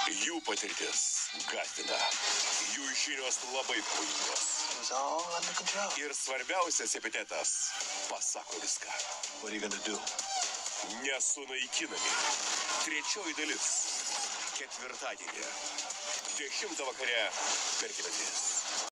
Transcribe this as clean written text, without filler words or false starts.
Jų patirtis gąsdina. Jų žinios labai puikios. Ir svarbiausias epitetas pasako viską. Nesunaikinami. Trečioji dalis. Ketvirtadienį. 10 vakare per Kiną 3.